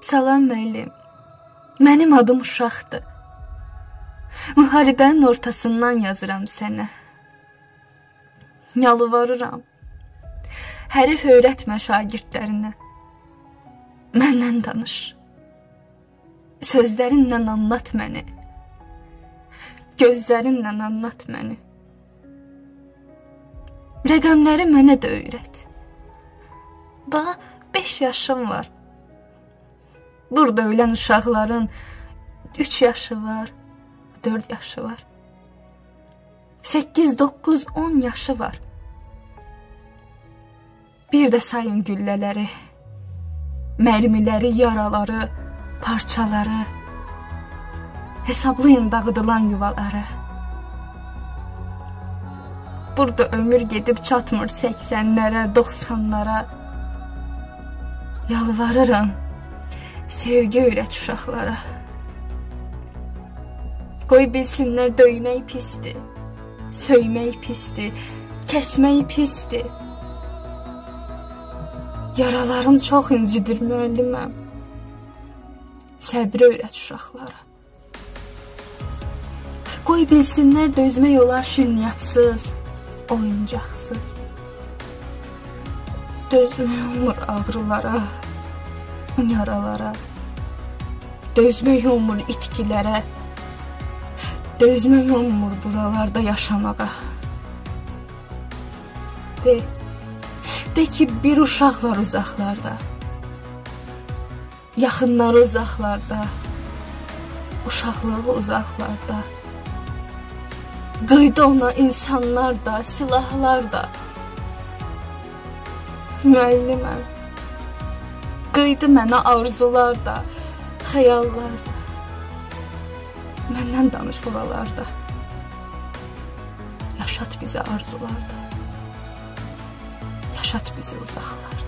Salam müəllim, mənim adım Uşaqdır. Müharibənin ortasından yazıram sənə. Yalvarıram, hərif öyrətmə şagirdlərinə. Məndən danış, sözlərinlə anlat məni, gözlərinlə anlat məni. Rəqəmləri mənə də öyrət. Bax, 5 yaşım var. Burada ölən uşaqların 3 yaşı var, 4 yaşı var. 8, 9, 10 yaşı var. Bir də sayın güllələri, mərmiləri, yaraları, parçaları. Hesablayın dağıdılan yuvaları. Burada ömür gedib çatmır 80'lərə, 90'lara. Yalvarıram, sevgi öyrət uşaqlara. Qoy bilsinlər döymək pisdir, söymək pisdir, kəsmək pisdir. Yaralarım çox incidir müəlliməm. Səbri öyrət uşaqlara. Qoy bilsinlər dözmək olar şirniyatsız, oyuncaqsız. Dözmək olmur ağrılara, yaralara. Dözmək olmur itkilərə. Dözmək olmur buralarda yaşamağa. De ki bir uşaq var uzaqlarda. Yaxınları uzaqlarda. Uşaqlığı uzaqlarda. Qıydı ona insanlar da, silahlar da. Müəlliməm, qıydı mənə arzular da, xəyallar da. Məndən danış oralarda. Yaşat bizi arzularda. Yaşat bizi uzaqlarda.